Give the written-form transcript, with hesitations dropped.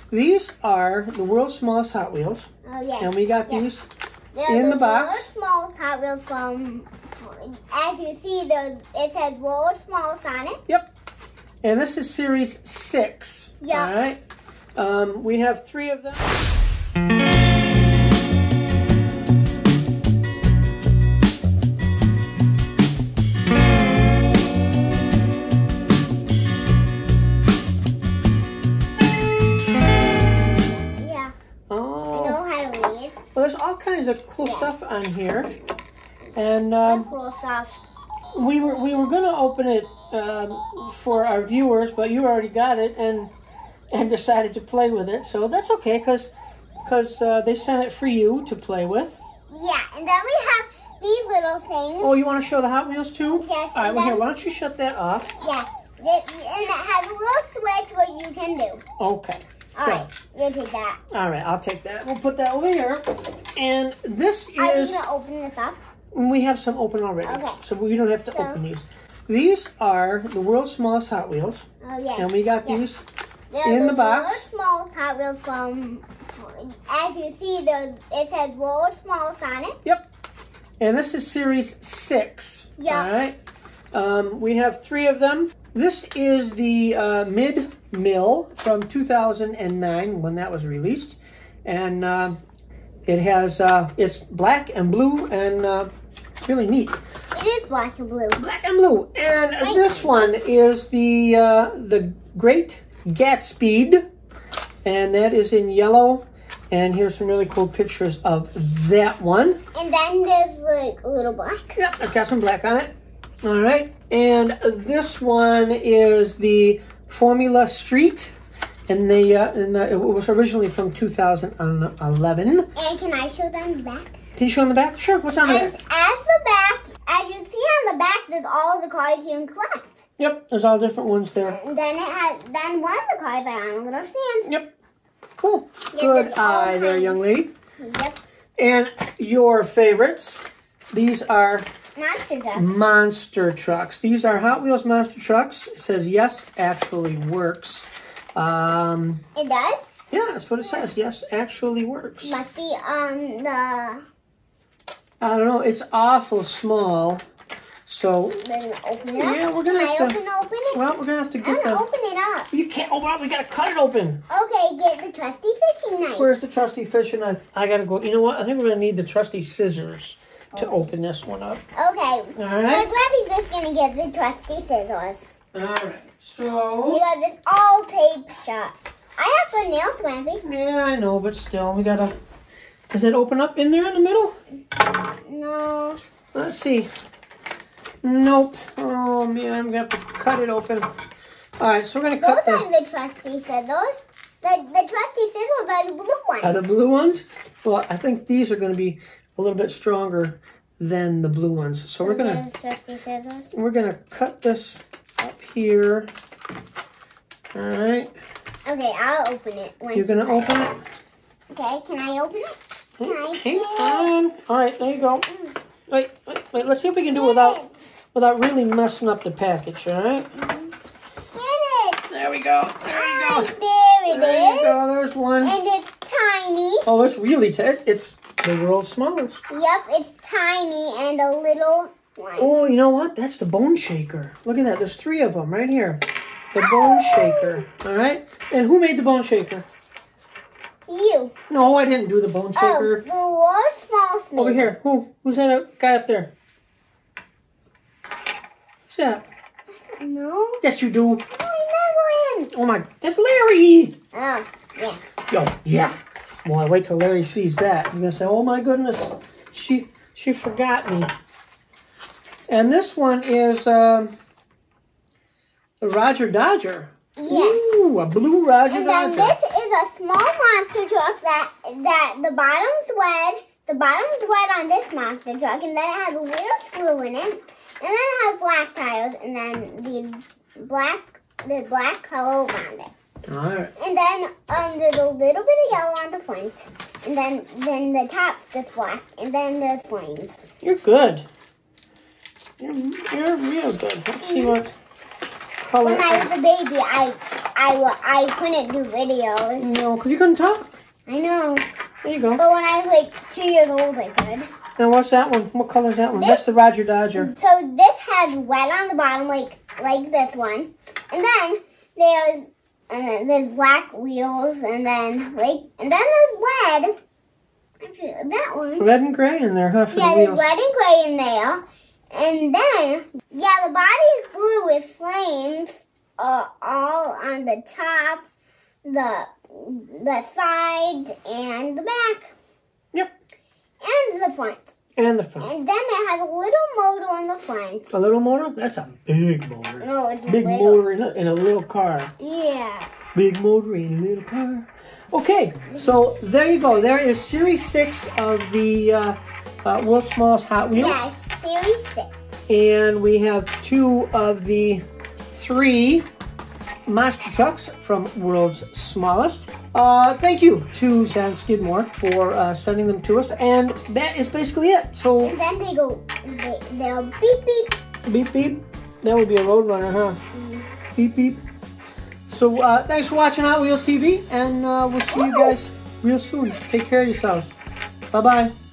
These are the world's smallest Hot Wheels. Oh, yeah. And we got these They're in the box. World's smallest Hot Wheels from, as you see, it says world's smallest on it. Yep. And this is Series 6. Yeah. All right. We have 3 of them. Well, there's all kinds of cool stuff on here, and cool stuff. we were gonna open it for our viewers, but you already got it and decided to play with it, so that's okay, because they sent it for you to play with. Yeah, and then we have these little things. Oh, you want to show the Hot Wheels too? Yes. All right. Well, here, why don't you shut that off? Yeah, and it has a little switch where you can do. Okay. All right, you take that. All right, I'll take that. We'll put that over here. And this is... Are you going to open this up? We have some open already. Okay. So we don't have to open these. These are the world's smallest Hot Wheels. Oh, yeah. And we got these They're in the box. World's smallest Hot Wheels from, as you see, it says world's smallest on it. Yep. And this is Series 6. Yeah. All right. We have 3 of them. This is the mid-mill from 2009 when that was released, and it has it's black and blue and really neat. It is black and blue. Black and blue, and this one is the Great Gatspeed, and that is in yellow. And here's some really cool pictures of that one. And then there's like a little black. Yep, it's got some black on it. All right, and this one is the Formula Street, and it was originally from 2011. And can I show them the back? Can you show them the back? Sure. What's on the back? As you see on the back, there's all the cars you can collect. Yep, there's all different ones there. And then one of the cars are on a little stand. Yep. Cool. Good eye there, young lady. Yep. And your favorites. These are monster trucks. Monster trucks. These are Hot Wheels monster trucks. It says yes, actually works. It does? Yeah, that's what it says. Yes, actually works. Must be on the... I don't know. It's awful small. So... Then open it up? Yeah, we're going to have to... Can I open it? Well, we're going to have to get I'm going to open it up. You can't open it up. We got to cut it open. Okay, get the trusty fishing knife. Where's the trusty fishing knife? I got to go. You know what? I think we're going to need the trusty scissors to open this one up. Okay. All right. Well, Grabbie's just going to get the trusty scissors. All right. So... Because it's all taped shut. I have good nails, Grabbie. Yeah, I know, but still, we got to... Does it open up in there in the middle? No. Let's see. Nope. Oh, man, I'm going to have to cut it open. All right, so we're going to cut Those are the trusty scissors. The trusty scissors are the blue ones. Are the blue ones? Well, I think these are going to be a little bit stronger than the blue ones. So we're going to cut this up here. All right. Okay, I'll open it. You're going to open it? Okay, can I open it? Hang on. All right, there you go. Wait. Let's see if we can do it without really messing up the package, all right? Get it. There we go. There you go. There it is. There you go. There's one. And it's tiny. Oh, it's really tight. It's the world's smallest. Yep, it's tiny and a little one. Oh, you know what? That's the bone shaker. Look at that. There's 3 of them right here. The bone shaker. All right? And who made the bone shaker? You. No, I didn't do the bone shaker. Oh, the world's smallest. Over here. Who's that guy up there? Who's that? No. Yes, you do. Oh, Oh, my. That's Larry. yeah. Yo, yeah. Boy, wait till Larry sees that. He's going to say, oh, my goodness. She forgot me. And this one is the Rodger Dodger. Yes. Ooh, a blue Rodger And Dodger. then this is a small monster truck that the bottom's red. The bottom's red on this monster truck, and then it has a little screw in it, and then it has black tires, and then the black color around it. All right. And then there's a little bit of yellow on the front, and then the top's just black, and then there's flames. You're good. You're real good. Let's see what color. When I was a baby, I I couldn't do videos. No, because you couldn't talk. I know. There you go. But when I was like 2 years old, I could. Now, what's that one? What color is that one? That's the Rodger Dodger. So this has red on the bottom, like this one. And then there's black wheels, and then there's red. That one. Red and gray in there, huh? For Yeah, the there's wheels. red and gray in there. And then, yeah, the body's blue with flames all on the top, the sides, and the back. Yep. And the front. And the front. And then it has a little motor on the front. A little motor? That's a big motor. No, it's big little. motor in a little car. Yeah. Big motor in a little car. Okay, so there you go. There is Series 6 of the World's Smallest Hot Wheels. Yeah, Series 6. And we have 2 of the 3 monster trucks from World's Smallest. Thank you to John Skidmore for sending them to us. And that is basically it. So And then they'll beep, beep. beep, beep. That would be a road runner, huh? Beep, beep. So thanks for watching Hot Wheels TV, and we'll see you guys real soon. Take care of yourselves. Bye-bye.